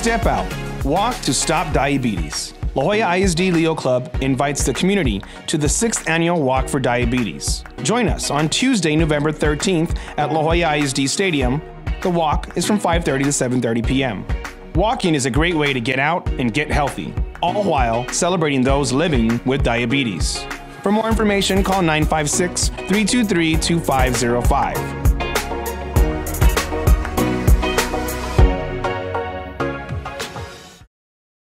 Step out. Walk to stop diabetes. La Joya ISD Leo Club invites the community to the 6th Annual Walk for Diabetes. Join us on Tuesday, November 13th at La Joya ISD Stadium. The walk is from 5:30 to 7:30 p.m. Walking is a great way to get out and get healthy, all while celebrating those living with diabetes. For more information, call 956-323-2505.